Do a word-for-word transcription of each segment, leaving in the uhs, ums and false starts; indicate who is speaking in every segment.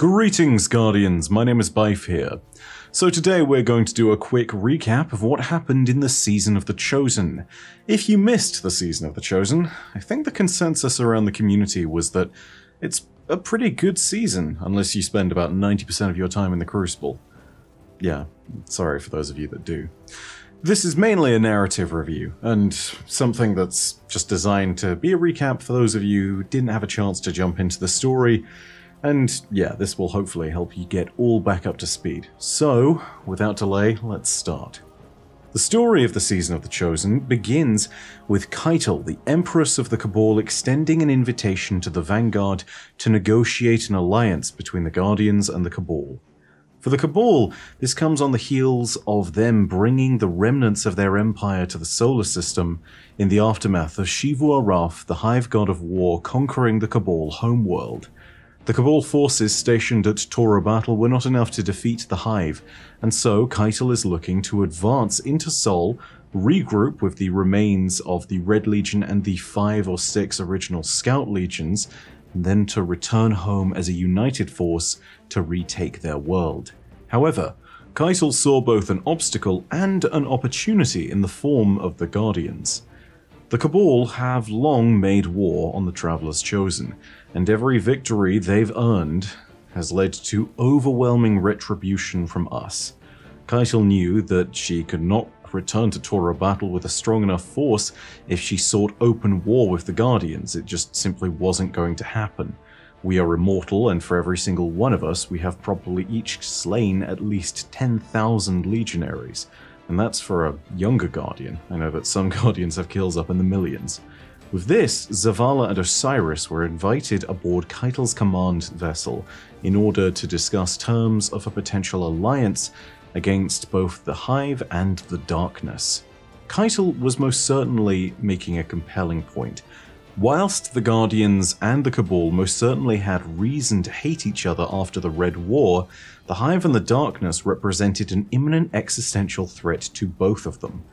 Speaker 1: Greetings, Guardians, my name is Bife here. So today we're going to do a quick recap of what happened in the Season of the Chosen. If you missed the Season of the Chosen, I think the consensus around the community was that it's a pretty good season, unless you spend about ninety percent of your time in the Crucible. Yeah, sorry for those of you that do. This is mainly a narrative review, and something that's just designed to be a recap for those of you who didn't have a chance to jump into the story. And yeah, this will hopefully help you get all back up to speed. So, without delay, let's start. The story of the Season of the Chosen begins with Keitel, the Empress of the Cabal, extending an invitation to the Vanguard to negotiate an alliance between the Guardians and the Cabal. For the Cabal, this comes on the heels of them bringing the remnants of their empire to the solar system in the aftermath of Xivu Arath, the Hive God of War, conquering the Cabal homeworld. The Cabal forces stationed at Torobatl were not enough to defeat the Hive, and so Keitel is looking to advance into Sol, regroup with the remains of the Red Legion and the five or six original Scout Legions, and then to return home as a united force to retake their world. However, Keitel saw both an obstacle and an opportunity in the form of the Guardians. The Cabal have long made war on the Travelers Chosen, and every victory they've earned has led to overwhelming retribution from us. Keitel knew that she could not return to Torobatl with a strong enough force if she sought open war with the Guardians. It just simply wasn't going to happen. We are immortal, and for every single one of us, we have probably each slain at least ten thousand legionaries. And that's for a younger Guardian. I know that some Guardians have kills up in the millions. With this, Zavala and Osiris were invited aboard Keitel's command vessel in order to discuss terms of a potential alliance against both the Hive and the Darkness. Keitel was most certainly making a compelling point. Whilst the Guardians and the Cabal most certainly had reason to hate each other after the Red War, the Hive and the Darkness represented an imminent existential threat to both of them.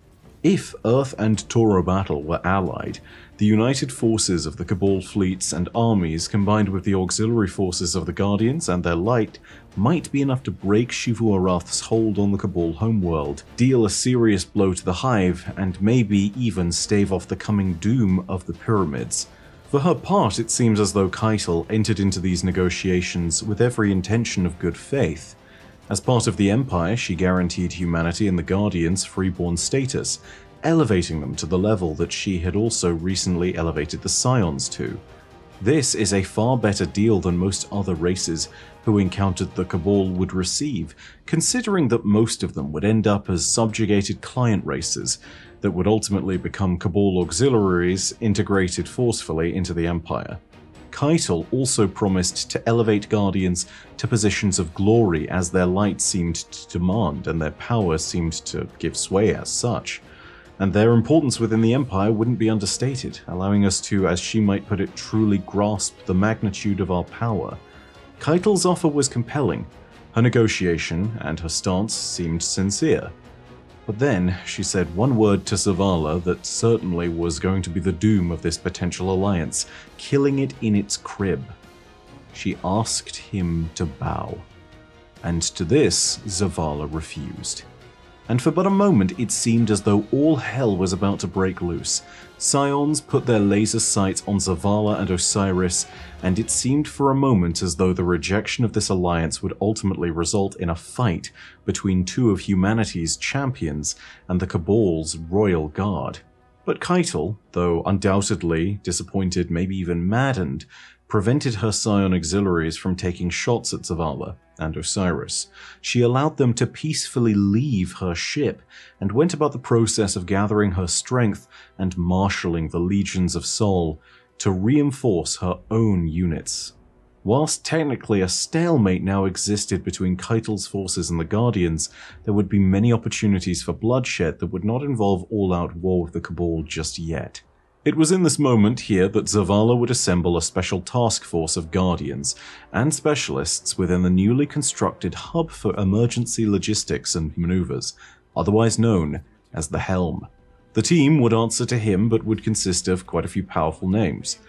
Speaker 1: If Earth and Torobatl were allied, the united forces of the Cabal fleets and armies combined with the auxiliary forces of the Guardians and their light might be enough to break Xivu Arath's hold on the Cabal homeworld, deal a serious blow to the Hive, and maybe even stave off the coming doom of the Pyramids. For her part, it seems as though Keitel entered into these negotiations with every intention of good faith. As part of the Empire, she guaranteed humanity and the Guardians freeborn status, elevating them to the level that she had also recently elevated the Scions to. This is a far better deal than most other races who encountered the Cabal would receive, considering that most of them would end up as subjugated client races that would ultimately become Cabal auxiliaries integrated forcefully into the Empire. Keitel also promised to elevate Guardians to positions of glory as their light seemed to demand and their power seemed to give sway as such. And their importance within the Empire wouldn't be understated, allowing us to, as she might put it, truly grasp the magnitude of our power. Keitel's offer was compelling. Her negotiation and her stance seemed sincere. But then she said one word to Zavala that certainly was going to be the doom of this potential alliance, killing it in its crib. She asked him to bow. And to this, Zavala refused. And for but a moment it seemed as though all hell was about to break loose. Scions put their laser sights on Zavala and Osiris, and it seemed for a moment as though the rejection of this alliance would ultimately result in a fight between two of humanity's champions and the Cabal's royal guard. But Keitel, though undoubtedly disappointed, maybe even maddened, prevented her Scion auxiliaries from taking shots at Zavala and Osiris. She allowed them to peacefully leave her ship and went about the process of gathering her strength and marshalling the legions of Sol to reinforce her own units. Whilst technically a stalemate now existed between Keitel's forces and the Guardians, there would be many opportunities for bloodshed that would not involve all-out war with the Cabal just yet. It was in this moment here that Zavala would assemble a special task force of Guardians and specialists within the newly constructed Hub for Emergency Logistics and Maneuvers, otherwise known as the Helm. The team would answer to him but would consist of quite a few powerful names.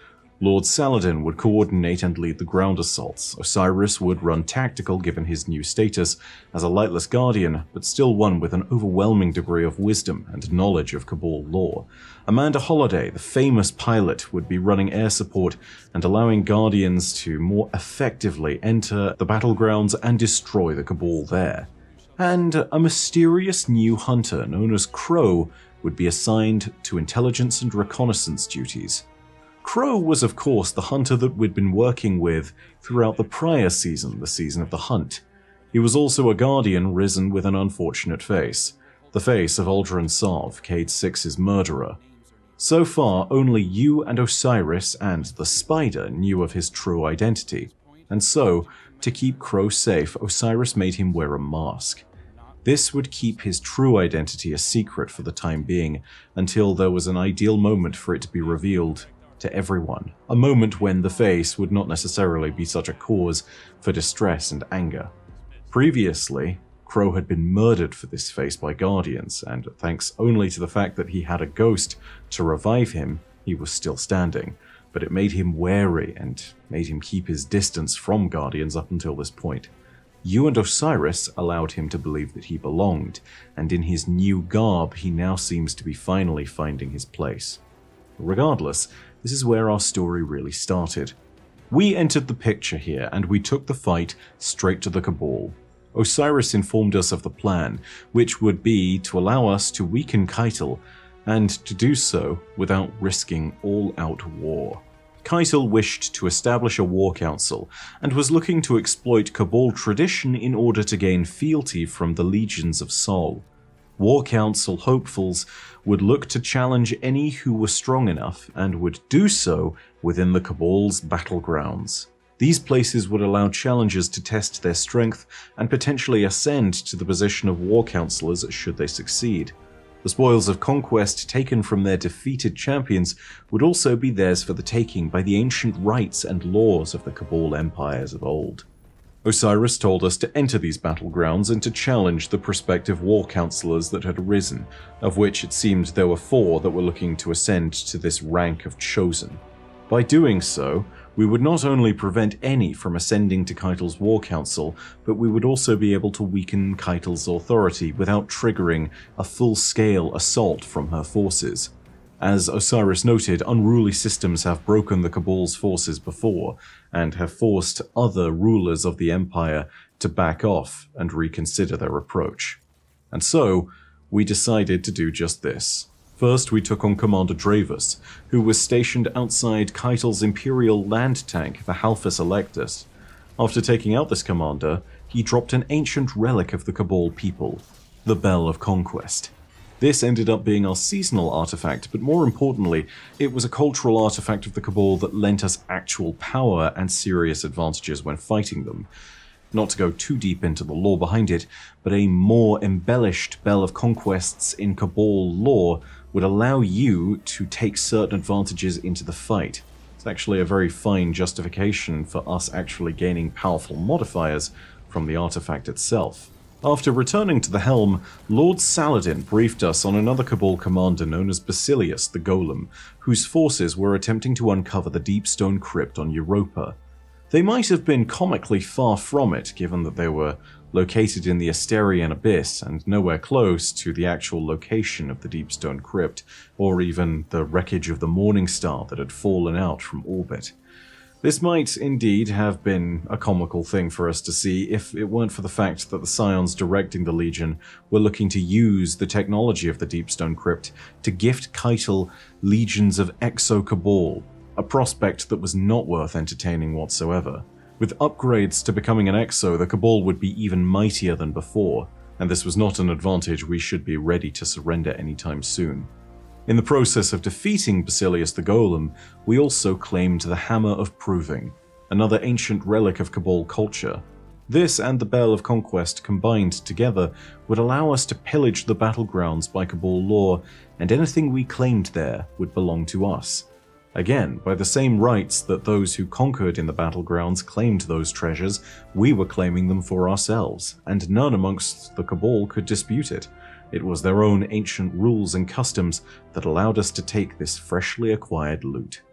Speaker 1: Lord Saladin would coordinate and lead the ground assaults. Osiris would run tactical given his new status as a lightless guardian, but still one with an overwhelming degree of wisdom and knowledge of Cabal lore. Amanda Holliday, the famous pilot, would be running air support and allowing guardians to more effectively enter the battlegrounds and destroy the Cabal there. And a mysterious new hunter known as Crow would be assigned to intelligence and reconnaissance duties. Crow was of course the hunter that we'd been working with throughout the prior season, the season of the hunt. He was also a guardian risen with an unfortunate face, the face of Aldrin Sov, Cayde six's murderer. So far, only you and Osiris and the Spider knew of his true identity, and so, to keep Crow safe, Osiris made him wear a mask. This would keep his true identity a secret for the time being, until there was an ideal moment for it to be revealed to everyone, a moment when the face would not necessarily be such a cause for distress and anger. Previously, Crow had been murdered for this face by Guardians, and thanks only to the fact that he had a ghost to revive him, he was still standing, but it made him wary and made him keep his distance from Guardians up until this point. You and Osiris allowed him to believe that he belonged, and in his new garb he now seems to be finally finding his place. Regardless, this is where our story really started. We entered the picture here, and we took the fight straight to the Cabal. Osiris informed us of the plan, which would be to allow us to weaken Keitel, and to do so without risking all-out war. Keitel wished to establish a war council, and was looking to exploit Cabal tradition in order to gain fealty from the legions of Sol. War Council hopefuls would look to challenge any who were strong enough, and would do so within the Cabal's battlegrounds. These places would allow challengers to test their strength and potentially ascend to the position of War Councillors should they succeed. The spoils of conquest taken from their defeated champions would also be theirs for the taking by the ancient rights and laws of the Cabal empires of old. Osiris told us to enter these battlegrounds and to challenge the prospective war councillors that had arisen, of which it seemed there were four that were looking to ascend to this rank of chosen. By doing so, we would not only prevent any from ascending to Keitel's war council, but we would also be able to weaken Keitel's authority without triggering a full-scale assault from her forces. As Osiris noted, unruly systems have broken the Cabal's forces before, and have forced other rulers of the Empire to back off and reconsider their approach. And so, we decided to do just this. First, we took on Commander Dravus, who was stationed outside Keitel's Imperial land tank, the Halphus Electus. After taking out this commander, he dropped an ancient relic of the Cabal people, the Bell of Conquest. This ended up being our seasonal artifact, but more importantly, it was a cultural artifact of the Cabal that lent us actual power and serious advantages when fighting them. Not to go too deep into the lore behind it, but a more embellished Bell of Conquests in Cabal lore would allow you to take certain advantages into the fight. It's actually a very fine justification for us actually gaining powerful modifiers from the artifact itself. After returning to the helm, Lord Saladin briefed us on another Cabal commander known as Basilius the Golem, whose forces were attempting to uncover the Deepstone Crypt on Europa. They might have been comically far from it, given that they were located in the Asterian Abyss and nowhere close to the actual location of the Deepstone Crypt, or even the wreckage of the Morning Star that had fallen out from orbit. This might indeed have been a comical thing for us to see if it weren't for the fact that the Scions directing the Legion were looking to use the technology of the Deepstone Crypt to gift Keitel legions of Exo-Cabal, a prospect that was not worth entertaining whatsoever. With upgrades to becoming an Exo, the Cabal would be even mightier than before, and this was not an advantage we should be ready to surrender anytime soon. In the process of defeating Basilius the Golem, we also claimed the Hammer of Proving, another ancient relic of Cabal culture. This and the Bell of Conquest combined together would allow us to pillage the battlegrounds by Cabal lore, and anything we claimed there would belong to us. Again, by the same rights that those who conquered in the battlegrounds claimed those treasures, we were claiming them for ourselves, and none amongst the Cabal could dispute it. It was their own ancient rules and customs that allowed us to take this freshly acquired loot.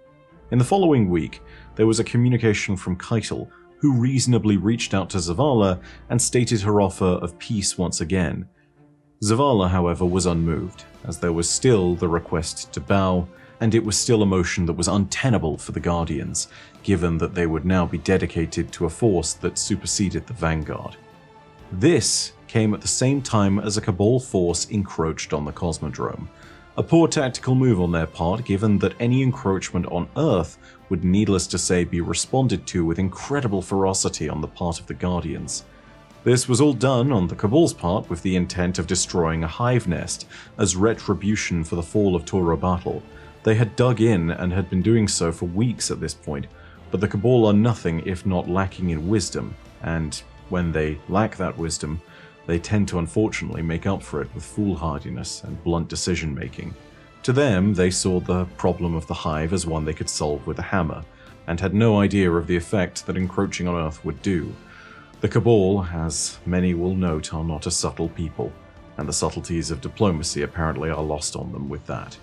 Speaker 1: In the following week, there was a communication from Keitel, who reasonably reached out to Zavala and stated her offer of peace once again. Zavala, however, was unmoved, as there was still the request to bow, and it was still a motion that was untenable for the Guardians, given that they would now be dedicated to a force that superseded the Vanguard. This came at the same time as a Cabal force encroached on the Cosmodrome. A poor tactical move on their part, given that any encroachment on Earth would, needless to say, be responded to with incredible ferocity on the part of the Guardians. This was all done on the Cabal's part with the intent of destroying a hive nest as retribution for the fall of Torobatl. They had dug in and had been doing so for weeks at this point, but the Cabal are nothing if not lacking in wisdom, and when they lack that wisdom, they tend to unfortunately make up for it with foolhardiness and blunt decision-making. To them, they saw the problem of the hive as one they could solve with a hammer, and had no idea of the effect that encroaching on Earth would do. The Cabal, as many will note, are not a subtle people, and the subtleties of diplomacy apparently are lost on them with that.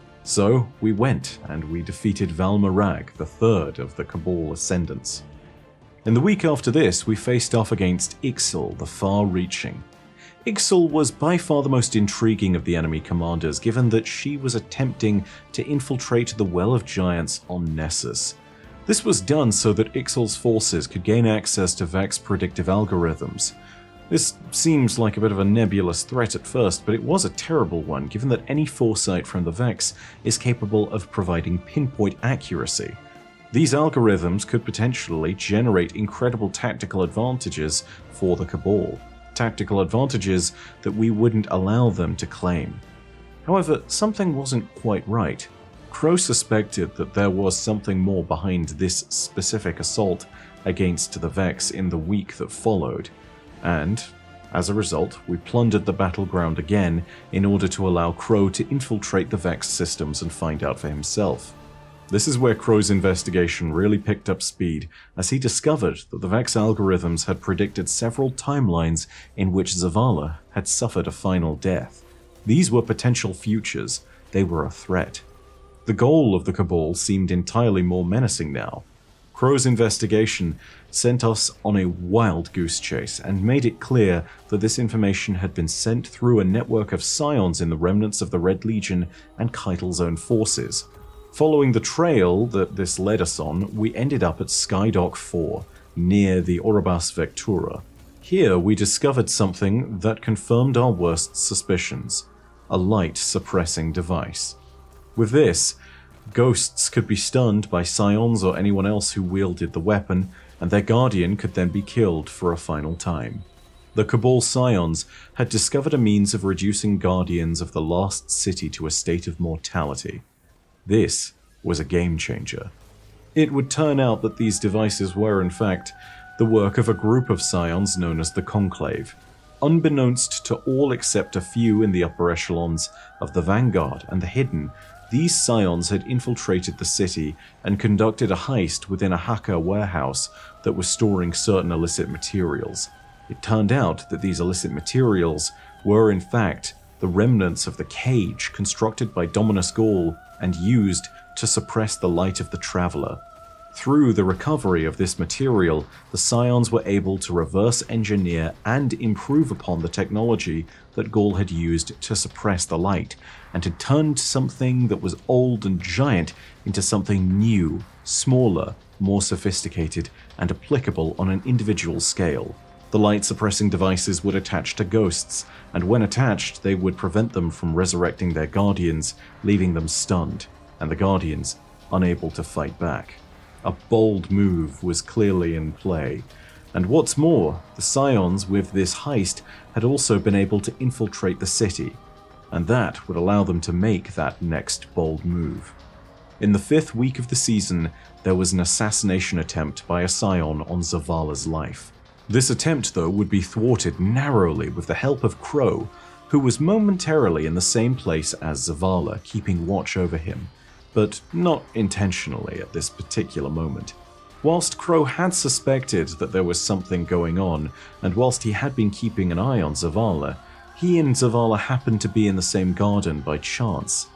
Speaker 1: So we went, and we defeated Valmarag, the third of the Cabal ascendants. In the week after this, we faced off against Ixal, the Far-Reaching. Ixal was by far the most intriguing of the enemy commanders, given that she was attempting to infiltrate the Well of Giants on Nessus. This was done so that Ixal's forces could gain access to Vex predictive algorithms. This seems like a bit of a nebulous threat at first, but it was a terrible one, given that any foresight from the Vex is capable of providing pinpoint accuracy. These algorithms could potentially generate incredible tactical advantages for the Cabal, tactical advantages that we wouldn't allow them to claim. However, something wasn't quite right. Crow suspected that there was something more behind this specific assault against the Vex in the week that followed, and, as a result, we plundered the battleground again in order to allow Crow to infiltrate the Vex systems and find out for himself. This is where Crow's investigation really picked up speed, as he discovered that the Vex algorithms had predicted several timelines in which Zavala had suffered a final death. These were potential futures, they were a threat. The goal of the Cabal seemed entirely more menacing now. Crow's investigation sent us on a wild goose chase and made it clear that this information had been sent through a network of scions in the remnants of the Red Legion and Keitel's own forces. Following the trail that this led us on, we ended up at Skydock four, near the Orobas Vectura. Here we discovered something that confirmed our worst suspicions, a light-suppressing device. With this, ghosts could be stunned by scions or anyone else who wielded the weapon, and their guardian could then be killed for a final time. The Cabal scions had discovered a means of reducing guardians of the lost city to a state of mortality. This was a game-changer. It would turn out that these devices were, in fact, the work of a group of scions known as the Conclave. Unbeknownst to all except a few in the upper echelons of the Vanguard and the Hidden, these scions had infiltrated the city and conducted a heist within a hacker warehouse that was storing certain illicit materials. It turned out that these illicit materials were, in fact, the remnants of the cage constructed by Dominus Gaul and used to suppress the light of the Traveler. Through the recovery of this material, the scions were able to reverse engineer and improve upon the technology that Gaul had used to suppress the light, and had turned something that was old and giant into something new, smaller, more sophisticated, and applicable on an individual scale. The light-suppressing devices would attach to ghosts, and when attached, they would prevent them from resurrecting their guardians, leaving them stunned, and the guardians unable to fight back. A bold move was clearly in play, and what's more, the scions with this heist had also been able to infiltrate the city, and that would allow them to make that next bold move. In the fifth week of the season, there was an assassination attempt by a scion on Zavala's life. This attempt, though, would be thwarted narrowly with the help of Crow, who was momentarily in the same place as Zavala, keeping watch over him, but not intentionally at this particular moment. Whilst Crow had suspected that there was something going on, and whilst he had been keeping an eye on Zavala, he and Zavala happened to be in the same garden by chance.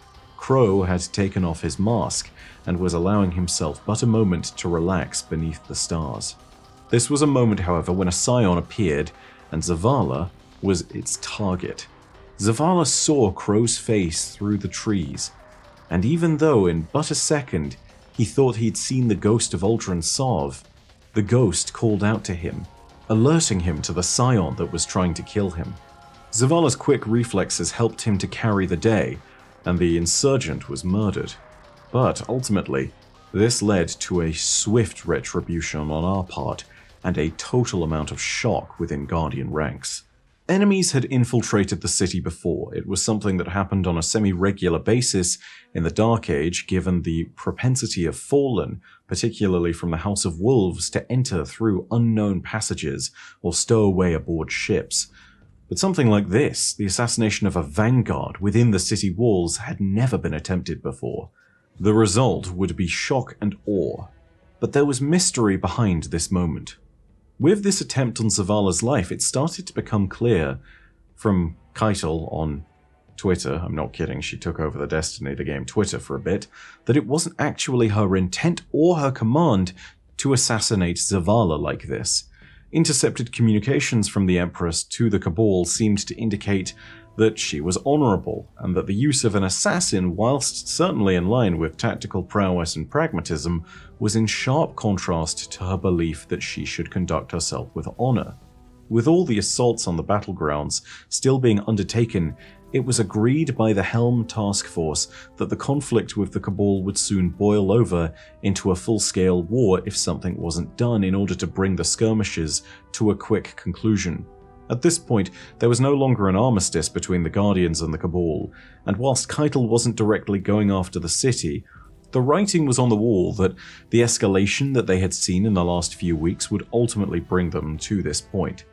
Speaker 1: Crow had taken off his mask and was allowing himself but a moment to relax beneath the stars. This was a moment, however, when a Scion appeared, and Zavala was its target. Zavala saw Crow's face through the trees, and even though in but a second he thought he'd seen the ghost of Uldren Sov, the ghost called out to him, alerting him to the Scion that was trying to kill him. Zavala's quick reflexes helped him to carry the day, and the insurgent was murdered. But ultimately, this led to a swift retribution on our part and a total amount of shock within Guardian ranks. Enemies had infiltrated the city before. It was something that happened on a semi-regular basis in the Dark Age, given the propensity of Fallen, particularly from the House of Wolves, to enter through unknown passages or stow away aboard ships. But something like this, the assassination of a vanguard within the city walls, had never been attempted before. The result would be shock and awe. But there was mystery behind this moment. With this attempt on Zavala's life, it started to become clear from Keitel on Twitter, I'm not kidding, she took over the Destiny the game Twitter for a bit, that it wasn't actually her intent or her command to assassinate Zavala like this. Intercepted communications from the Empress to the Cabal seemed to indicate that she was honorable, and that the use of an assassin, whilst certainly in line with tactical prowess and pragmatism, was in sharp contrast to her belief that she should conduct herself with honor. With all the assaults on the battlegrounds still being undertaken, it was agreed by the Helm Task Force that the conflict with the Cabal would soon boil over into a full-scale war if something wasn't done in order to bring the skirmishes to a quick conclusion. At this point, there was no longer an armistice between the Guardians and the Cabal, and whilst Keitel wasn't directly going after the city, the writing was on the wall that the escalation that they had seen in the last few weeks would ultimately bring them to this point.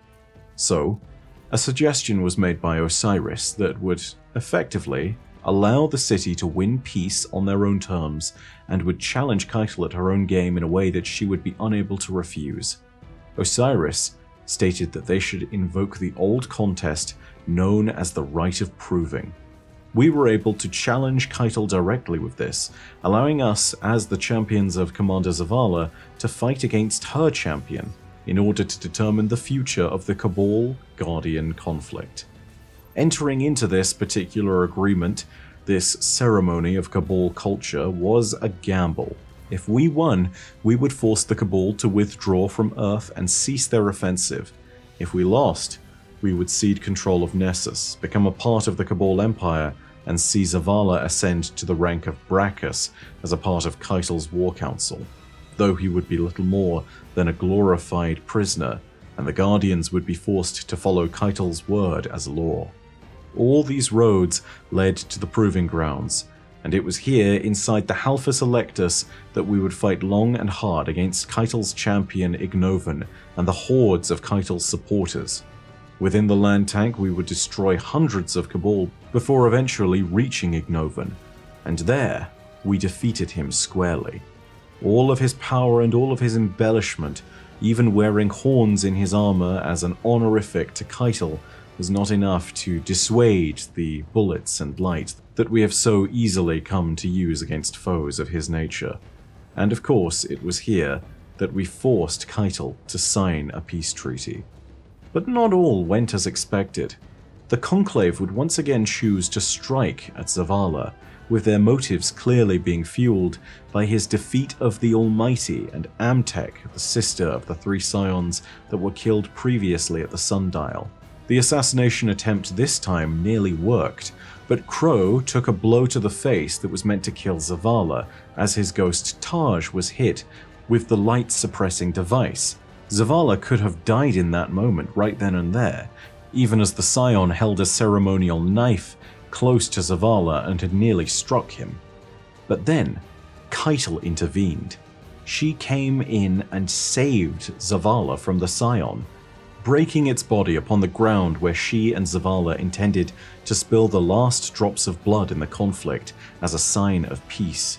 Speaker 1: So, a suggestion was made by Osiris that would, effectively, allow the city to win peace on their own terms, and would challenge Keitel at her own game in a way that she would be unable to refuse. Osiris stated that they should invoke the old contest known as the Right of Proving. We were able to challenge Keitel directly with this, allowing us, as the champions of Commander Zavala, to fight against her champion, in order to determine the future of the Cabal-Guardian conflict. Entering into this particular agreement, this ceremony of Cabal culture, was a gamble. If we won, we would force the Cabal to withdraw from Earth and cease their offensive. If we lost, we would cede control of Nessus, become a part of the Cabal Empire, and see Zavala ascend to the rank of Brachus as a part of Keitel's War Council, though he would be little more than a glorified prisoner, and the Guardians would be forced to follow Keitel's word as law. All these roads led to the Proving Grounds, and it was here, inside the Halphus Electus, that we would fight long and hard against Keitel's champion Ignovan and the hordes of Keitel's supporters. Within the land tank, we would destroy hundreds of Cabal before eventually reaching Ignovan, and there we defeated him squarely. All of his power and all of his embellishment, even wearing horns in his armor as an honorific to Keitel, was not enough to dissuade the bullets and light that we have so easily come to use against foes of his nature. And of course, it was here that we forced Keitel to sign a peace treaty. But not all went as expected. The Conclave would once again choose to strike at Zavala, with their motives clearly being fueled by his defeat of the Almighty and Amtek, the sister of the three Scions that were killed previously at the Sundial. The assassination attempt this time nearly worked, but Crow took a blow to the face that was meant to kill Zavala, as his ghost Taj was hit with the light-suppressing device. Zavala could have died in that moment right then and there, even as the Scion held a ceremonial knife close to Zavala and had nearly struck him. But then, Keitel intervened. She came in and saved Zavala from the Scion, breaking its body upon the ground where she and Zavala intended to spill the last drops of blood in the conflict as a sign of peace.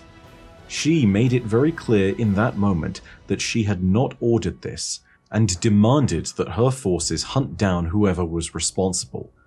Speaker 1: She made it very clear in that moment that she had not ordered this, and demanded that her forces hunt down whoever was responsible.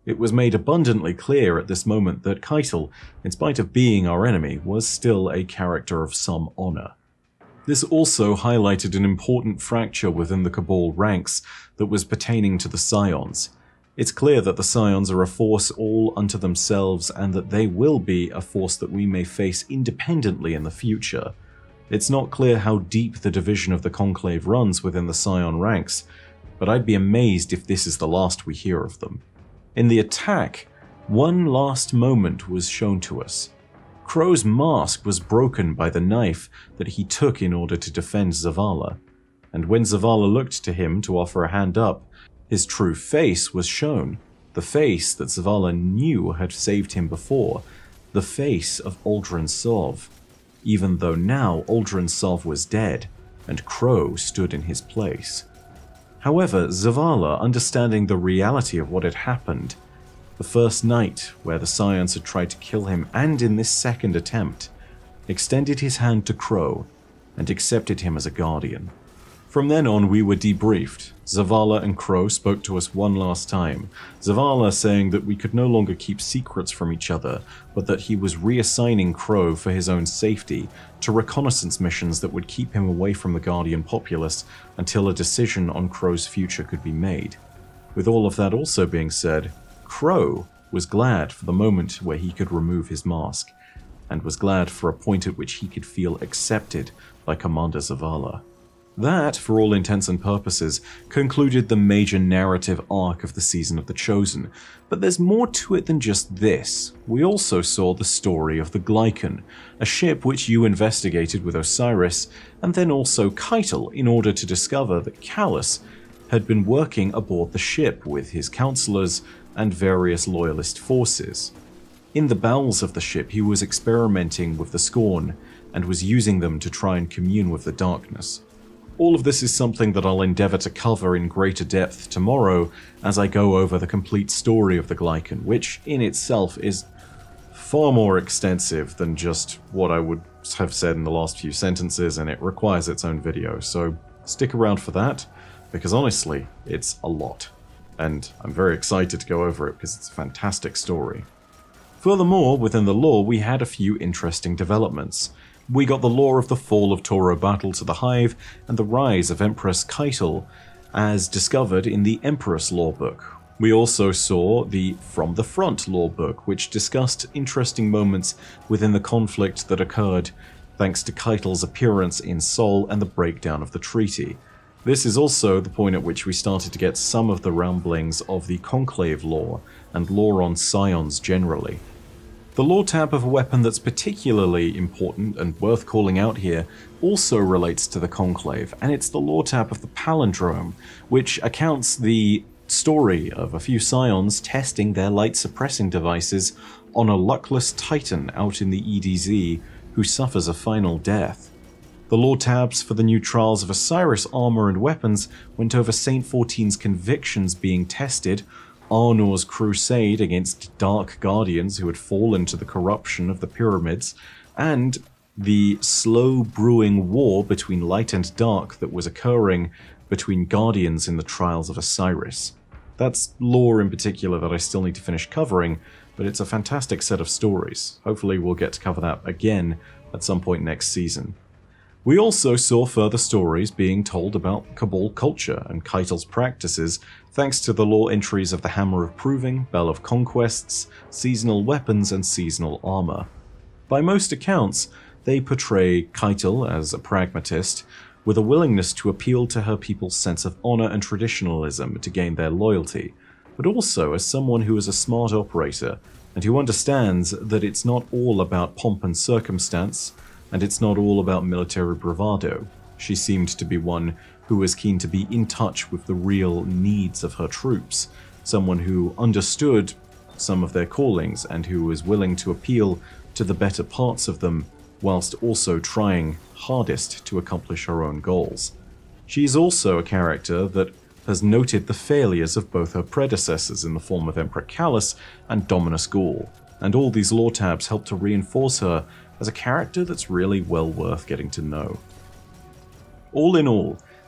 Speaker 1: It was made abundantly clear at this moment that Keitel, in spite of being our enemy, was still a character of some honor. This also highlighted an important fracture within the Cabal ranks that was pertaining to the Scions. It's clear that the Scions are a force all unto themselves and that they will be a force that we may face independently in the future. It's not clear how deep the division of the Conclave runs within the Scion ranks, but I'd be amazed if this is the last we hear of them. In the attack, one last moment was shown to us. Crow's mask was broken by the knife that he took in order to defend Zavala, and when Zavala looked to him to offer a hand up, his true face was shown, the face that Zavala knew had saved him before, the face of Uldren Sov, even though now Uldren Sov was dead, and Crow stood in his place. However, Zavala, understanding the reality of what had happened, the first night where the Scions had tried to kill him and in this second attempt, extended his hand to Crow and accepted him as a guardian. From then on we were debriefed. Zavala and Crow spoke to us one last time, Zavala saying that we could no longer keep secrets from each other, but that he was reassigning Crow for his own safety to reconnaissance missions that would keep him away from the Guardian populace until a decision on Crow's future could be made. With all of that also being said, Crow was glad for the moment where he could remove his mask, and was glad for a point at which he could feel accepted by Commander Zavala. That, for all intents and purposes, concluded the major narrative arc of the Season of the Chosen, but there's more to it than just this. We also saw the story of the Glycon, a ship which you investigated with Osiris, and then also Keitel in order to discover that Calus had been working aboard the ship with his counselors and various loyalist forces. In the bowels of the ship he was experimenting with the Scorn, and was using them to try and commune with the darkness. All of this is something that I'll endeavor to cover in greater depth tomorrow as I go over the complete story of the Glycon, which in itself is far more extensive than just what I would have said in the last few sentences, and it requires its own video, so stick around for that, because honestly, it's a lot. And I'm very excited to go over it because it's a fantastic story. Furthermore, within the lore we had a few interesting developments. We got the lore of the fall of Toro Battle to the Hive and the rise of Empress Keitel as discovered in the Empress lore book. We also saw the From the Front lore book, which discussed interesting moments within the conflict that occurred thanks to Keitel's appearance in Sol and the breakdown of the treaty. This is also the point at which we started to get some of the ramblings of the Conclave lore and lore on Scions generally. The lore tab of a weapon that's particularly important and worth calling out here also relates to the Conclave, and it's the lore tab of the Palindrome, which accounts the story of a few Scions testing their light suppressing devices on a luckless Titan out in the E D Z who suffers a final death. The lore tabs for the new Trials of Osiris armor and weapons went over Saint fourteen's convictions being tested, Arnor's crusade against Dark Guardians who had fallen to the corruption of the pyramids, and the slow brewing war between light and dark that was occurring between Guardians in the Trials of Osiris. That's lore in particular that I still need to finish covering, but it's a fantastic set of stories. Hopefully we'll get to cover that again at some point next season. We also saw further stories being told about Cabal culture and Keitel's practices thanks to the lore entries of the Hammer of Proving, Bell of Conquests, seasonal weapons and seasonal armor. By most accounts, they portray Keitel as a pragmatist, with a willingness to appeal to her people's sense of honor and traditionalism to gain their loyalty, but also as someone who is a smart operator and who understands that it's not all about pomp and circumstance, and it's not all about military bravado. She seemed to be one who was keen to be in touch with the real needs of her troops, someone who understood some of their callings and who was willing to appeal to the better parts of them whilst also trying hardest to accomplish her own goals. She is also a character that has noted the failures of both her predecessors in the form of Emperor Calus and Dominus Ghaul, and all these lore tabs help to reinforce her as a character that's really well worth getting to know. All in all,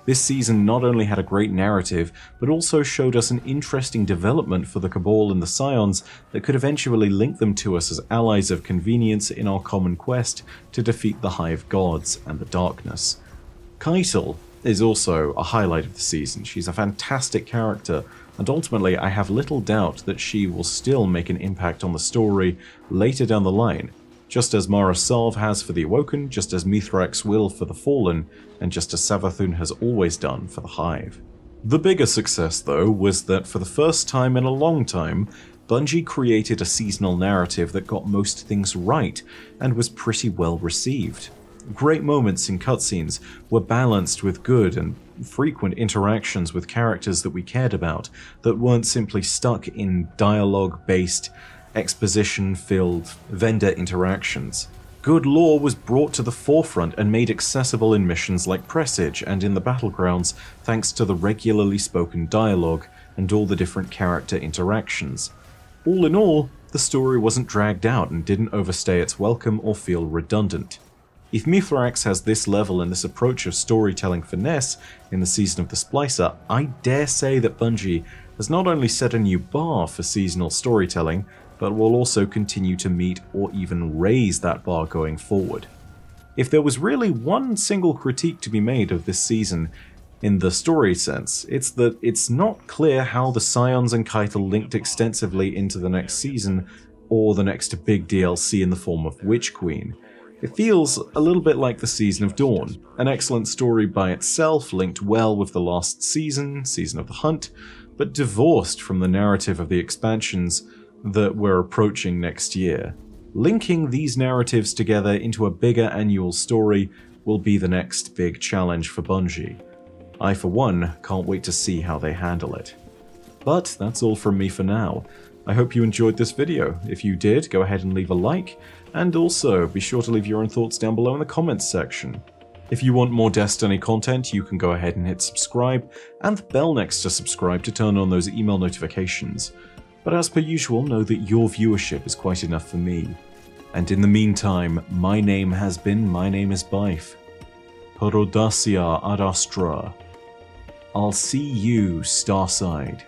Speaker 1: This season not only had a great narrative, but also showed us an interesting development for the Cabal and the Scions that could eventually link them to us as allies of convenience in our common quest to defeat the Hive Gods and the Darkness. Keitel is also a highlight of the season. She's a fantastic character, and ultimately I have little doubt that she will still make an impact on the story later down the line, just as Mara Sov has for the Awoken, just as Mithrax will for the Fallen, and just as Savathun has always done for the Hive. The bigger success, though, was that for the first time in a long time, Bungie created a seasonal narrative that got most things right, and was pretty well received. Great moments in cutscenes were balanced with good and frequent interactions with characters that we cared about, that weren't simply stuck in dialogue-based, exposition-filled vendor interactions. Good lore was brought to the forefront and made accessible in missions like Presage and in the Battlegrounds thanks to the regularly spoken dialogue and all the different character interactions. All in all, the story wasn't dragged out and didn't overstay its welcome or feel redundant. If Mithrax has this level and this approach of storytelling finesse in the Season of the Splicer, I dare say that Bungie has not only set a new bar for seasonal storytelling, but will also continue to meet or even raise that bar going forward. If there was really one single critique to be made of this season in the story sense, it's that it's not clear how the Scions and Keitel linked extensively into the next season or the next big D L C in the form of Witch Queen. It feels a little bit like the Season of Dawn, an excellent story by itself, linked well with the last season, Season of the Hunt, but divorced from the narrative of the expansions that we're approaching next year. Linking these narratives together into a bigger annual story will be the next big challenge for Bungie. I, for one, can't wait to see how they handle it. But that's all from me for now. I hope you enjoyed this video. If you did, go ahead and leave a like, and also be sure to leave your own thoughts down below in the comments section. If you want more Destiny content, you can go ahead and hit subscribe, and the bell next to subscribe to turn on those email notifications. But as per usual, know that your viewership is quite enough for me. And in the meantime, my name has been My Name is Byf. Perodacia ad Astra. I'll see you Starside.